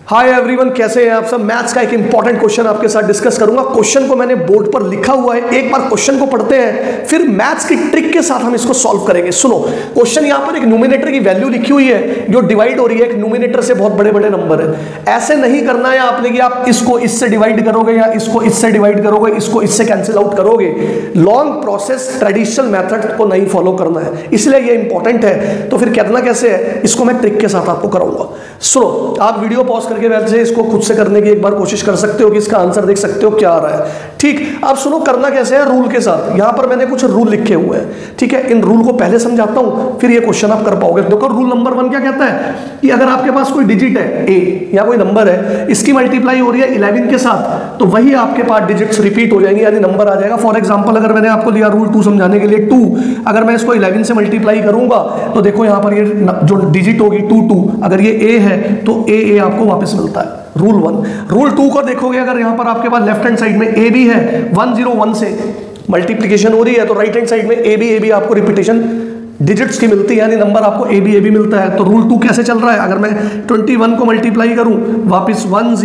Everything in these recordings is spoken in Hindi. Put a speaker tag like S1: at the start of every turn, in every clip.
S1: हाय एवरीवन, कैसे हैं आप सब। मैथ्स का एक इंपॉर्टेंट क्वेश्चन आपके साथ डिस्कस करूंगा। क्वेश्चन को मैंने बोर्ड पर लिखा हुआ है, एक बार क्वेश्चन को पढ़ते हैं, फिर मैथ्स की ट्रिक के साथ हम इसको सॉल्व करेंगे। सुनो, क्वेश्चन यहां पर एक न्यूमरेटर की वैल्यू लिखी हुई है जो डिवाइड हो रही है एक न्यूमरेटर से, बहुत बड़े बड़े नंबर है। ऐसे नहीं करना है आपने कि आप इसको इससे डिवाइड करोगे या इसको इससे डिवाइड करोगे, इसको इससे कैंसिल आउट करोगे। लॉन्ग प्रोसेस ट्रेडिशनल मेथड को नहीं फॉलो करना है, इसलिए ये इंपॉर्टेंट है। तो फिर करना कैसे है, इसको मैं ट्रिक के साथ आपको कराऊंगा। सुनो, आप वीडियो पॉज करके वैसे इसको खुद से करने की एक बार कोशिश कर सकते हो कि इसका आंसर देख सकते हो क्या आ रहा है। ठीक, अब सुनो करना कैसे है, रूल के साथ। यहां पर मैंने कुछ रूल लिखे हुए हैं, ठीक है। इन रूल को पहले समझाता हूं, फिर ये क्वेश्चन आप कर पाओगे। देखो, रूल नंबर 1 क्या कहता है कि अगर आपके पास कोई डिजिट है ए या कोई नंबर है, इसकी मल्टीप्लाई हो रही है 11 के साथ, तो वही आपके पास डिजिट्स रिपीट हो जाएंगे, यानी नंबर आ जाएगा। फॉर एग्जांपल, अगर मैंने आपको लिया रूल 2 समझाने के लिए 2, अगर मैं इसको 11 से मल्टीप्लाई करूंगा तो देखो यहां पर ये जो डिजिट होगी 2, अगर ये ए है तो ए आपको वापस मिलता है। रूल 1। रूल 2 को देखोगे, अगर यहां पर आपके पास लेफ्ट हैंड साइड में ए बी है, 101 से मल्टीप्लिकेशन हो रही है, तो राइट हैंड साइड में ए बी आपको रिपीटेशन डिजिट्स की मिलती है, यानी नंबर आपको ए बी मिलता है। तो रूल 2 कैसे चल रहा है, अगर मैं 21 को मल्टीप्लाई करूं वापस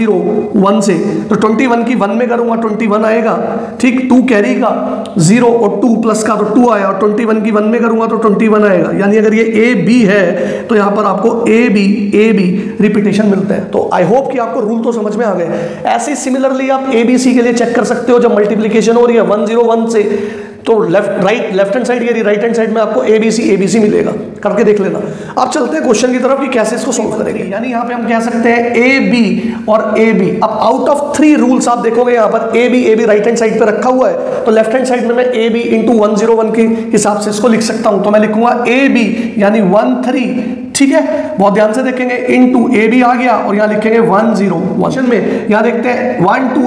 S1: 101 से, तो 21 की 1 में करूंगा 21 आएगा। ठीक, 2 कैरी का 0 और 2 प्लस का तो 2 आया, और 21 की 1 में करूंगा तो 21 आएगा। यानी अगर ये ए बी है तो यहां पर आपको ए बी रिपीटेशन मिलते हैं। तो आई होप कि आपको रूल तो समझ में आ गए। ऐसे ही सिमिलरली आप ए बी सी के लिए चेक कर सकते हो। जब मल्टीप्लिकेशन हो रही है 101 से, तो लेफ्ट हैंड साइड या राइट हैंड साइड में आपको ए बी सी मिलेगा, करके देख लेना। अब चलते हैं क्वेश्चन की तरफ कि कैसे इसको सॉल्व करेंगे। यानी यहां पे हम कह सकते हैं ए बी और ए बी। अब आउट ऑफ 3 रूल्स आप देखोगे यहां पर A B right hand side पे रखा हुआ है, तो लेफ्ट हैंड साइड में मैं ए बी इंटू 101 के हिसाब से इसको लिख सकता हूं। तो मैं लिखूंगा ए बी यानी 13, ठीक है, बहुत ध्यान से देखेंगे, इनटू ए बी आ गया और यहां लिखेंगे 101 में। यहां देखते हैं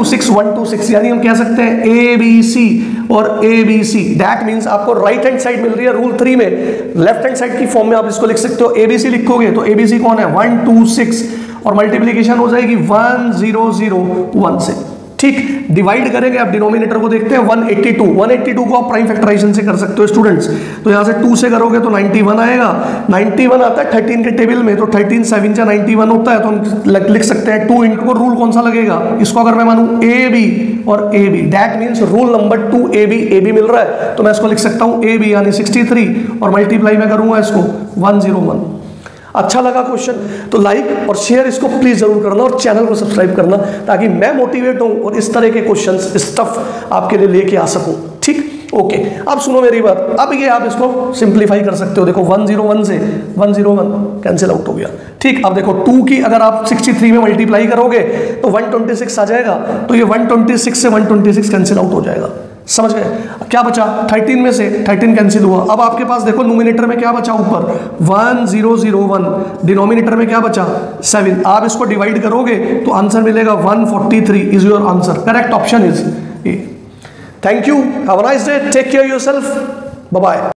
S1: 126 यानी हम कह सकते हैं ए बी सी और A B C. That means आपको राइट हैंड साइड मिल रही है रूल 3 में, लेफ्ट हैंड साइड की फॉर्म में आप इसको लिख सकते हो। ए बी सी लिखोगे तो ए बी सी कौन है 126 और मल्टीप्लिकेशन हो जाएगी 1001 से। ठीक, डिवाइड करेंगे, आप डिनोमिनेटर को देखते हैं 182 को आप प्राइम फैक्टराइजेशन से कर सकते हो स्टूडेंट्स। तो यहां से 2 से करोगे तो 91 आएगा। 91 आता है 13 के टेबल में, तो 13 7 जा 91 होता है। तो हम लिख सकते हैं 2 इंटू, रूल कौन सा लगेगा, इसको अगर मैं मानूं ए बी और A B, that means rule number 2 A B मिल रहा है, तो मैं इसको लिख सकता हूं ए बी यानी 63 और मल्टीप्लाई में करूंगा इसको 101। अच्छा लगा क्वेश्चन तो लाइक और शेयर इसको प्लीज जरूर करना और चैनल को सब्सक्राइब करना, ताकि मैं मोटिवेट हूं और इस तरह के क्वेश्चंस स्टफ आपके लिए लेके आ सकूं। ठीक, ओके। अब सुनो मेरी बात, अब ये आप इसको सिंप्लीफाई कर सकते हो। देखो 101 से 101 कैंसिल आउट हो गया। ठीक, अब देखो 2 की अगर आप 63 में मल्टीप्लाई करोगे तो 126 आ जाएगा, तो ये 126 से 126 कैंसिल आउट हो जाएगा। समझ गए, क्या बचा 13 में से 13 कैंसिल हुआ। अब आपके पास देखो न्यूमरेटर में क्या बचा, ऊपर 1001, डिनोमिनेटर में क्या बचा 7। आप इसको डिवाइड करोगे तो आंसर मिलेगा 143 is your answer. Correct option is A. Thank you, have a nice day, take care yourself, bye bye.